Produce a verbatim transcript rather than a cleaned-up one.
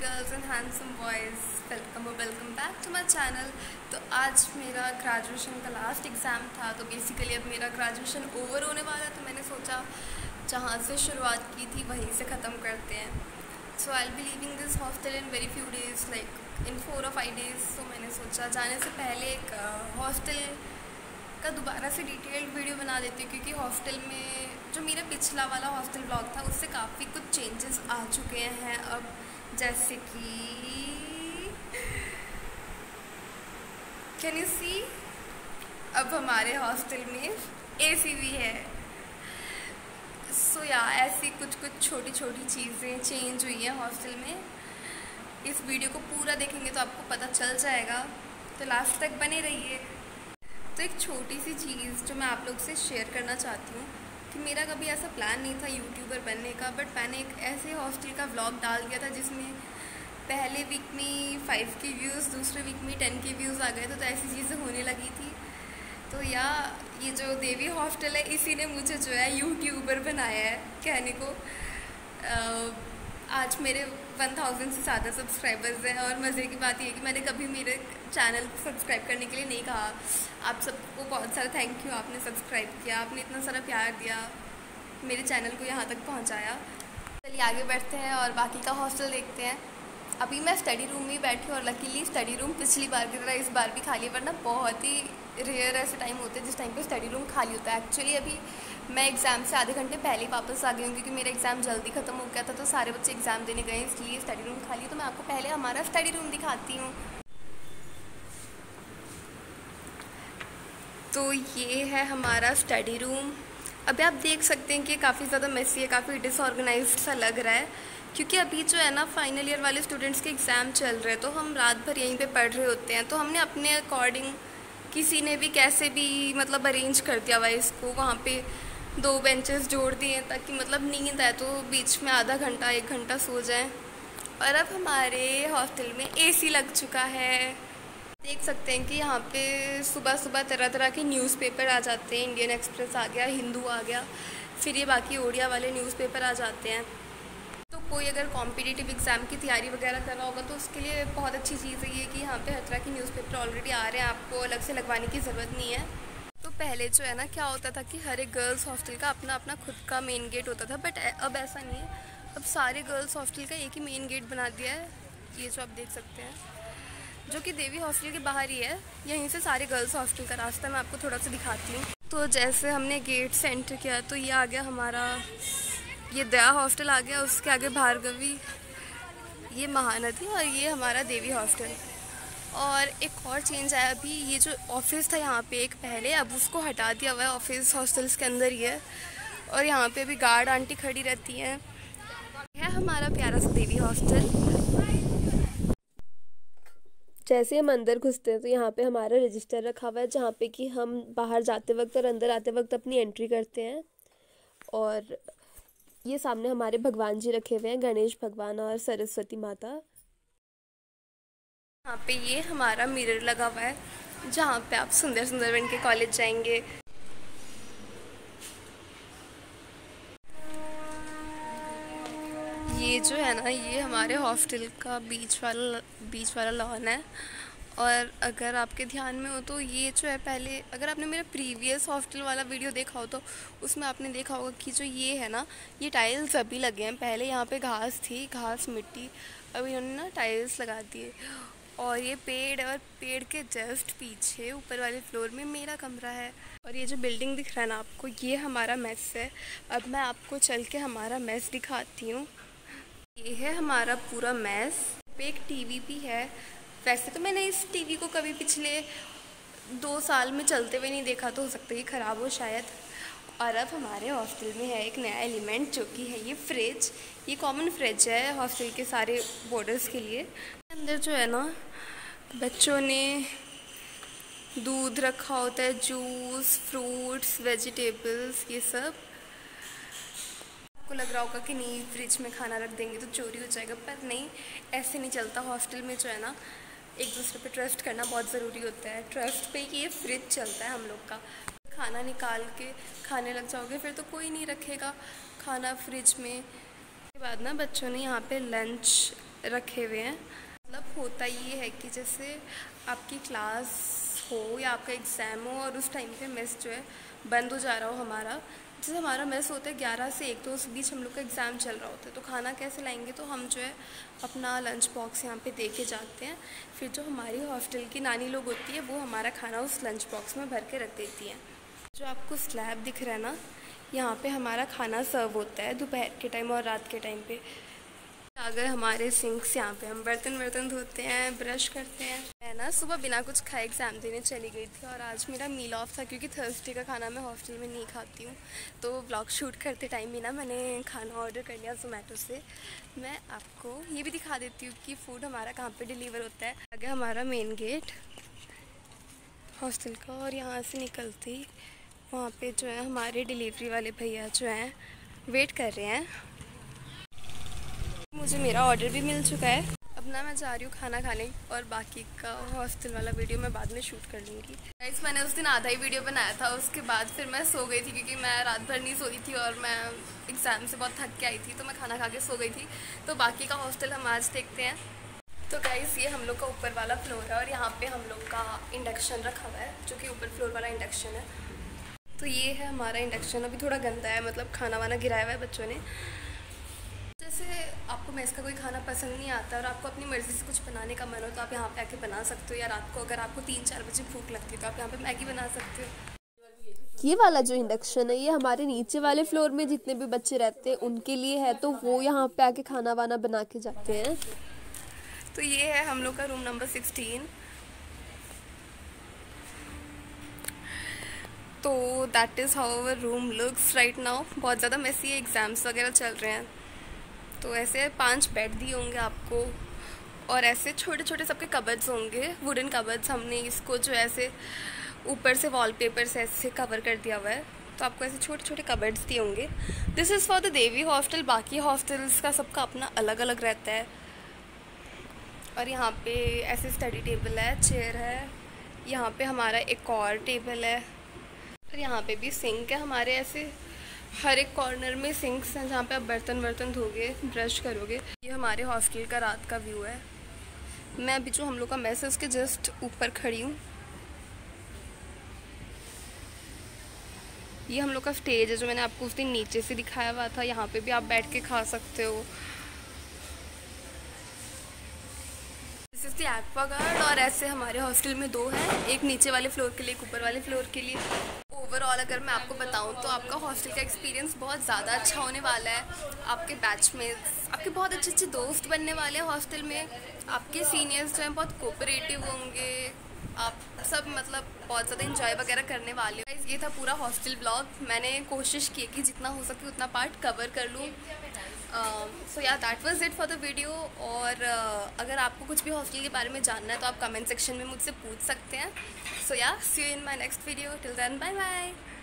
Girls and handsome boys, welcome और welcome back to my channel. तो आज मेरा ग्रेजुएशन का लास्ट एग्ज़ाम था, तो बेसिकली अब मेरा ग्रेजुएशन ओवर होने वाला है, तो मैंने सोचा जहाँ से शुरुआत की थी वहीं से ख़त्म करते हैं। So I will be leaving this hostel in very few days, like in four और फाइव डेज़। तो मैंने सोचा जाने से पहले एक हॉस्टल का दोबारा से डिटेल्ड वीडियो बना देती हूँ, क्योंकि हॉस्टल में जो मेरा पिछला वाला हॉस्टल ब्लॉग था उससे काफ़ी कुछ चेंजेस आ चुके हैं अब, जैसे कि कैन यू सी, अब हमारे हॉस्टल में एसी भी है। सो so, या ऐसी कुछ कुछ छोटी छोटी चीज़ें चेंज हुई हैं हॉस्टल में। इस वीडियो को पूरा देखेंगे तो आपको पता चल जाएगा, तो लास्ट तक बने रहिए। तो एक छोटी सी चीज़ जो मैं आप लोग से शेयर करना चाहती हूँ कि मेरा कभी ऐसा प्लान नहीं था यूट्यूबर बनने का, बट मैंने एक ऐसे हॉस्टल का व्लॉग डाल दिया था जिसमें पहले वीक में फाइव के व्यूज़, दूसरे वीक में टेन के व्यूज़ आ गए थे। तो ऐसी चीज़ें होने लगी थी। तो या ये जो देवी हॉस्टल है, इसी ने मुझे जो है यूट्यूबर बनाया है कहने को। आज मेरे वन थाउजेंड से ज़्यादा सब्सक्राइबर्स हैं, और मज़े की बात यह है कि मैंने कभी मेरे चैनल को सब्सक्राइब करने के लिए नहीं कहा। आप सबको बहुत सारा थैंक यू, आपने सब्सक्राइब किया, आपने इतना सारा प्यार दिया, मेरे चैनल को यहाँ तक पहुँचाया। चलिए आगे बढ़ते हैं और बाकी का हॉस्टल देखते हैं। अभी मैं स्टडी रूम में ही बैठी हूँ, और लकीली स्टडी रूम पिछली बार की तरह इस बार भी खाली है, वरना बहुत ही रेयर ऐसे टाइम होते हैं जिस टाइम पे स्टडी रूम खाली होता है। एक्चुअली अभी मैं एग्ज़ाम से आधे घंटे पहले ही वापस आ गई हूँ, क्योंकि मेरा एग्ज़ाम जल्दी ख़त्म हो गया था, तो सारे बच्चे एग्ज़ाम देने गए, इसलिए स्टडी रूम खाली। तो मैं आपको पहले हमारा स्टडी रूम दिखाती हूँ। तो ये है हमारा स्टडी रूम। अभी आप देख सकते हैं कि काफ़ी ज़्यादा मेसी है, काफ़ी डिसऑर्गेनाइज्ड सा लग रहा है, क्योंकि अभी जो है ना फाइनल ईयर वाले स्टूडेंट्स के एग्ज़ाम चल रहे हैं, तो हम रात भर यहीं पे पढ़ रहे होते हैं। तो हमने अपने अकॉर्डिंग, किसी ने भी कैसे भी मतलब अरेंज कर दिया हुआ इसको, वहाँ पे दो बेंचेस जोड़ दिए हैं ताकि मतलब नींद आए तो बीच में आधा घंटा एक घंटा सो जाएं। और अब हमारे हॉस्टल में एसी लग चुका है। देख सकते हैं कि यहाँ पे सुबह सुबह तरह तरह के न्यूज़पेपर आ जाते हैं। इंडियन एक्सप्रेस आ गया, हिंदू आ गया, फिर ये बाकी ओडिया वाले न्यूज़पेपर आ जाते हैं। तो कोई अगर कॉम्पिटिटिव एग्ज़ाम की तैयारी वगैरह कर रहा होगा तो उसके लिए बहुत अच्छी चीज़ है ये कि यहाँ पे हर तरह के न्यूज़पेपर ऑलरेडी आ रहे हैं, आपको अलग से लगवाने की ज़रूरत नहीं है। तो पहले जो है ना क्या होता था कि हर एक गर्ल्स हॉस्टल का अपना अपना खुद का मेन गेट होता था, बट अब ऐसा नहीं है। अब सारे गर्ल्स हॉस्टल का एक ही मेन गेट बना दिया है, ये जो आप देख सकते हैं, जो कि देवी हॉस्टल के बाहर ही है। यहीं से सारे गर्ल्स हॉस्टल का रास्ता मैं आपको थोड़ा सा दिखाती हूँ। तो जैसे हमने गेट से एंटर किया तो ये आ गया हमारा, ये दया हॉस्टल आ गया, उसके आगे भार्गवी, ये महानदी, और ये हमारा देवी हॉस्टल। और एक और चेंज आया अभी, ये जो ऑफिस था यहाँ पे एक पहले, अब उसको हटा दिया हुआ है। ऑफिस हॉस्टल्स के अंदर ही है, और यहाँ पे भी गार्ड आंटी खड़ी रहती हैं। है हमारा प्यारा सा देवी हॉस्टल। जैसे हम अंदर घुसते हैं तो यहाँ पे हमारा रजिस्टर रखा हुआ है, जहाँ पे कि हम बाहर जाते वक्त और अंदर आते वक्त अपनी एंट्री करते हैं। और ये सामने हमारे भगवान जी रखे हुए हैं, गणेश भगवान और सरस्वती माता। यहाँ पे ये हमारा मिरर लगा हुआ है, जहाँ पे आप सुंदर सुंदर बन के कॉलेज जाएंगे। ये जो है ना, ये हमारे हॉस्टल का बीच वाला बीच वाला लॉन है। और अगर आपके ध्यान में हो तो ये जो है, पहले अगर आपने मेरा प्रीवियस हॉस्टल वाला वीडियो देखा हो तो उसमें आपने देखा होगा कि जो ये है ना, ये टाइल्स अभी लगे हैं। पहले यहाँ पे घास थी, घास मिट्टी, अब इन्होंने ना टाइल्स लगा दिए। और ये पेड़, और पेड़ के जस्ट पीछे ऊपर वाले फ्लोर में मेरा कमरा है। और ये जो बिल्डिंग दिख रहा है ना आपको, ये हमारा मेस है। अब मैं आपको चल के हमारा मेस दिखाती हूँ। ये है हमारा पूरा मेस। पे एक टीवी भी है। वैसे तो मैंने इस टीवी को कभी पिछले दो साल में चलते हुए नहीं देखा, तो हो सकता है कि ख़राब हो शायद। और अब हमारे हॉस्टल में है एक नया एलिमेंट, जो कि है ये फ्रिज। ये कॉमन फ्रिज है हॉस्टल के सारे बोर्डर्स के लिए। अंदर जो है ना, बच्चों ने दूध रखा होता है, जूस, फ्रूट्स, वेजिटेबल्स, ये सब। आपको लग रहा होगा कि नहीं फ्रिज में खाना रख देंगे तो चोरी हो जाएगा, पर नहीं, ऐसे नहीं चलता। हॉस्टल में जो है ना, एक दूसरे पे ट्रस्ट करना बहुत ज़रूरी होता है। ट्रस्ट पे ही ये फ्रिज चलता है हम लोग का। खाना निकाल के खाने लग जाओगे फिर तो कोई नहीं रखेगा खाना फ्रिज में। उसके बाद ना बच्चों ने यहाँ पे लंच रखे हुए हैं। मतलब होता ये है कि जैसे आपकी क्लास हो या आपका एग्ज़ाम हो और उस टाइम पे मेस जो है बंद हो जा रहा हो हमारा, जैसे हमारा मेस होता है ग्यारह से एक, तो उस बीच हम लोग का एग्ज़ाम चल रहा होता है, तो खाना कैसे लाएंगे, तो हम जो है अपना लंच बॉक्स यहाँ पे दे के जाते हैं। फिर जो हमारी हॉस्टल की नानी लोग होती है वो हमारा खाना उस लंच बॉक्स में भर के रख देती हैं। जो आपको स्लैब दिख रहा है ना, यहाँ पे हमारा खाना सर्व होता है दोपहर के टाइम और रात के टाइम पे। अगर हमारे सिंक्स यहाँ पे हम बर्तन वर्तन धोते हैं, ब्रश करते हैं। मैं ना सुबह बिना कुछ खाए एग्ज़ाम देने चली गई थी और आज मेरा मील ऑफ था क्योंकि थर्सडे का खाना मैं हॉस्टल में नहीं खाती हूँ। तो व्लॉग शूट करते टाइम ही ना मैंने खाना ऑर्डर कर लिया जोमेटो से। मैं आपको ये भी दिखा देती हूँ कि फ़ूड हमारा कहाँ पर डिलीवर होता है। आगे हमारा मेन गेट हॉस्टल का, और यहाँ से निकलती वहाँ पे जो है हमारे डिलीवरी वाले भैया जो हैं वेट कर रहे हैं। मुझे मेरा ऑर्डर भी मिल चुका है। अब ना मैं जा रही हूँ खाना खाने और बाकी का हॉस्टल वाला वीडियो मैं बाद में शूट कर लूँगी। गाइस मैंने उस दिन आधा ही वीडियो बनाया था, उसके बाद फिर मैं सो गई थी क्योंकि मैं रात भर नहीं सोई थी और मैं एग्ज़ाम से बहुत थक के आई थी, तो मैं खाना खा के सो गई थी। तो बाकी का हॉस्टल हम आज देखते हैं। तो गाइस ये हम लोग का ऊपर वाला फ्लोर है और यहाँ पे हम लोग का इंडक्शन रखा हुआ है, जो कि ऊपर फ्लोर वाला इंडक्शन है। तो ये है हमारा इंडक्शन। अभी थोड़ा गंदा है, मतलब खाना वाना गिराया हुआ है बच्चों ने। जैसे आपको मेस का कोई खाना पसंद नहीं आता और आपको अपनी मर्ज़ी से कुछ बनाने का मन हो तो आप यहाँ पे आके बना सकते हो, या रात को अगर आपको तीन चार बजे भूख लगती है तो आप यहाँ पे मैगी बना सकते हो। ये वाला जो इंडक्शन है ये हमारे नीचे वाले फ्लोर में जितने भी बच्चे रहते हैं उनके लिए है, तो वो यहाँ पे आके खाना वाना बना के जाते हैं। तो ये है हम लोग का रूम नंबर सिक्सटीन। तो that is how our room looks right now. बहुत ज़्यादा मेसी है, एग्ज़ाम्स वगैरह चल रहे हैं। तो ऐसे पांच बेड दिए होंगे आपको और ऐसे छोटे छोटे सबके कबर्ड्स होंगे, वुडन कबर्ड्स। हमने इसको जो ऐसे ऊपर से वॉलपेपर से ऐसे कवर कर दिया हुआ है, तो आपको ऐसे छोटे छोटे कबर्ड्स दिए होंगे। This is for the Devi hostel. बाकी हॉस्टल्स का सबका अपना अलग अलग रहता है। और यहाँ पे ऐसे स्टडी टेबल है, चेयर है, यहाँ पे हमारा एक और टेबल है और यहाँ पे भी सिंक है हमारे। ऐसे हर एक कॉर्नर में सिंक्स हैं जहाँ पे आप बर्तन वर्तन धोगे, ब्रश करोगे। ये हमारे हॉस्टल का रात का व्यू है। मैं अभी जो हम लोग का मेस है उसके जस्ट ऊपर खड़ी हूँ। ये हम लोग का स्टेज है जो मैंने आपको उस दिन नीचे से दिखाया हुआ था। यहाँ पे भी आप बैठ के खा सकते हो। This is the Aquaguard. और ऐसे हमारे हॉस्टल में दो हैं, एक नीचे वाले फ्लोर के लिए, एक ऊपर वाले फ्लोर के लिए। ओवरऑल अगर मैं आपको बताऊं तो आपका हॉस्टल का एक्सपीरियंस बहुत ज़्यादा अच्छा होने वाला है। आपके बैचमेट्स, आपके बहुत अच्छे अच्छे दोस्त बनने वाले हैं हॉस्टल में। आपके सीनियर्स जो हैं बहुत कोऑपरेटिव होंगे। आप सब मतलब बहुत ज़्यादा इंजॉय वगैरह करने वाले हो। ये था पूरा हॉस्टल ब्लॉग। मैंने कोशिश की कि जितना हो सके उतना पार्ट कवर कर लूँ। So yeah that was it for the video. और uh, अगर आपको कुछ भी हॉस्टल के बारे में जानना है तो आप कमेंट सेक्शन में मुझसे पूछ सकते हैं। So yeah see you in my next video. Till then bye bye.